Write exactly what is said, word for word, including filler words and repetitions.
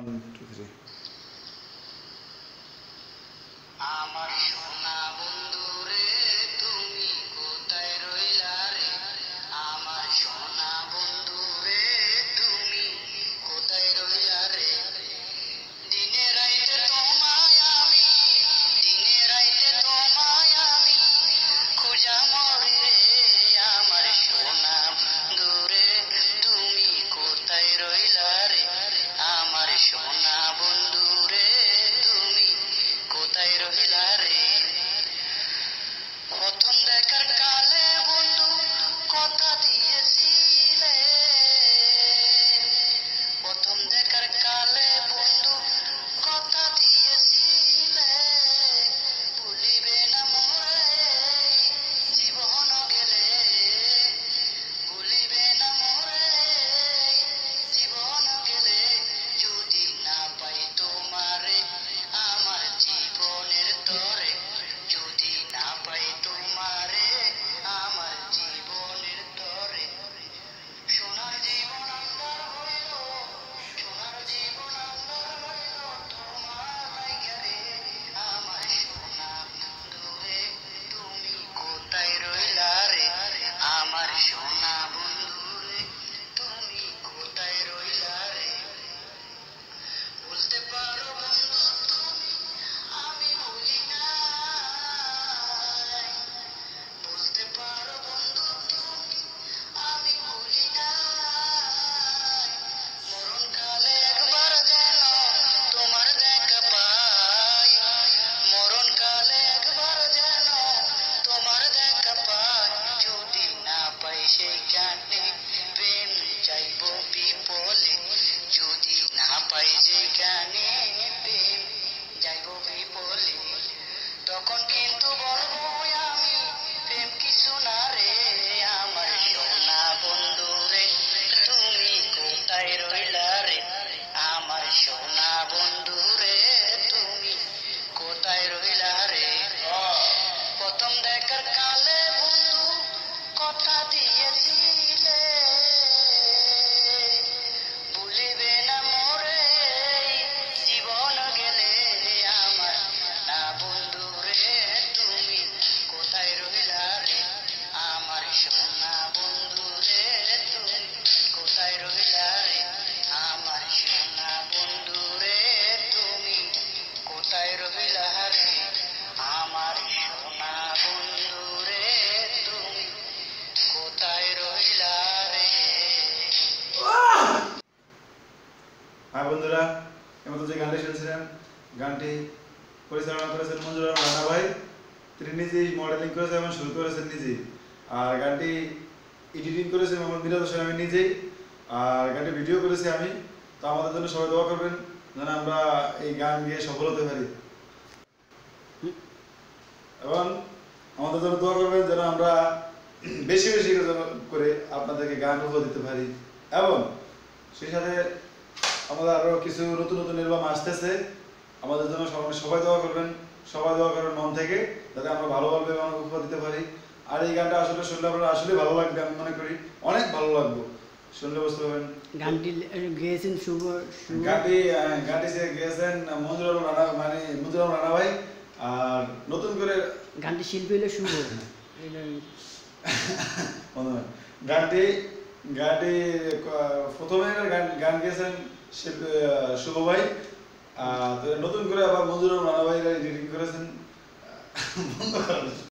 One, two, three. আমার সোনা বন্ধু রে তুমি কোথায় রইলা রে আমার সোনা বন্ধু রে তুমি কোথায় রইলা রে দিনে রাইতে তোমায় আমি দিনে রাইতে তোমায় আমি খোঁজা মরি রে আমার সোনা বন্ধু রে তুমি কোথায় রইলা রে আমার সোনা বন্ধু রে তুমি কোথায় রহিলা রে প্রথম দেখার কালে বন্ধু কথা দিয়েছিলে প্রথম দেখার কালে বন্ধু কথা দিয়েছিলে ভুলিবে না মোরে জীবন গেলে ভুলিবে না মোরে জীবন গেলে যদি না পাই তোমারে আমার জীবনের তরে যদি না পাই তোমারে আমার জীবনের তরে সোনার জীবন আন্দার হইল সোনার জীবন আন্দার হইল তোমার লাইগা রে আমার সোনা বন্ধুরে তুমি কোথায় রইলা রে আমার সোনা বন্ধুরে তুমি কোথায় রইলা রে বলতে পারো বন্ধু তুমি আমি ভুলি নাই বলতে পারো বন্ধু তুমি আমি ভুলি নাই মরণকালে একবার যেন তোমার দেখা পাই মরণকালে একবার যেন তোমার দেখা পাই যদি না পাই সেইখানে প্রেম চাইব বিপলে যদি না পাই যেখানে প্রেম যাইব বিপলে তখন কিন্তু বলবো আমি প্রেম কিছু না রে আমার সোনা বন্ধু রে তুমি কোথায় রইলা রে আমার সোনা বন্ধু রে তুমি কোথায় রইলা রে প্রথম দেখার কালে বন্ধু কথা দিয়েছিলে ভুলিবে না মোরে জীবন গেলে আমার না বন্ধু রে তুমি কোথায় রইলা রে আমার সোনা বন্ধু রে তুমি কোথায় রইলা রে আমার সোনা বন্ধু রে তুমি কোথায় রইলা রে আমার সোনা বন্ধু রে তুমি কোথায় রইলা রে হাই বন্ধুরা, এমন যে গানটি শুনছিলেন গানটি পরিচালনা করেছেন মঞ্জুর আলম রানা ভাই। তিনি নিজেই মডেলিং করেছেন এবং শুরু করেছেন নিজেই, আর গানটি এডিটিং করেছে মোহাম্মদ মিরাজ হোসেন আমি নিজেই, আর গানটি ভিডিও করেছি আমি। তো আমাদের জন্য সবাই দোয়া করবেন যেন আমরা এই গান গিয়ে সফল হতে পারি, এবং আমাদের জন্য দোয়া করবেন যেন আমরা বেশি বেশি করে আপনাদেরকে গান উপহার দিতে পারি। এবং সেই সাথে আমাদের আরো কিছু নতুন নতুন অ্যালবাম আসতেছে, আমাদের জন্য সবাই সবাই দোয়া করবেন, সবাই দোয়া করবেন মন থেকে, যাতে আমরা ভালোভাবে অনেক উপহার দিতে পারি। আর এই গানটা আসলে শুনলে আপনারা আসলে ভালো লাগবে, আমি মনে করি অনেক ভালো লাগবে, শুনলে বুঝতে পারবেন। গানটি গেয়েছেন শুভ গানটি গানটি গেয়েছেন মঞ্জুর আলম রানা, মানে মঞ্জুর আলম রানা ভাই। আর নতুন করে গানটি শিল্পী হলো শুভ গানটি গানটি প্রথমে গান গান গেয়েছেন শুভ ভাই, নতুন করে আবার মঞ্জুর আলম রানা ভাই এডিটিং করেছেন।